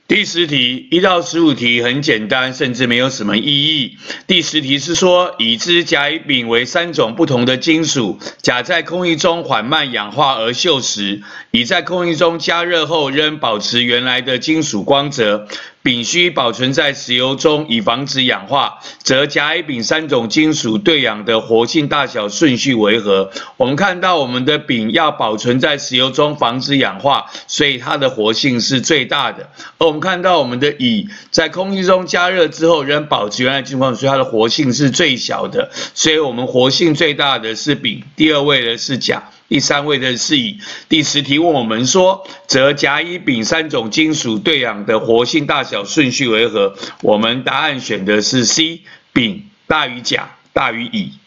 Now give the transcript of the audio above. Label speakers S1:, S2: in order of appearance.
S1: 第10题1到15题很简单，甚至没有什么意义。第10题是说，已知甲、乙、丙为3种不同的金属，甲在空气中缓慢氧化而锈蚀，乙在空气中加热后仍保持原来的金属光泽。丙需保存在石油中以防止氧化，则甲、乙、丙3种金属对氧的活性大小顺序为何？我们看到我们的丙要保存在石油中防止氧化，所以它的活性是最大的。而我们看到我们的乙在空气中加热之后仍保持原来金属光泽，所以它的活性是最小的。所以我们活性最大的是丙，第2位的是甲。第3位的是乙。第10题问我们说，则甲、乙、丙3种金属对氧的活性大小顺序为何？我们答案选的是 C， 丙大于甲大于乙。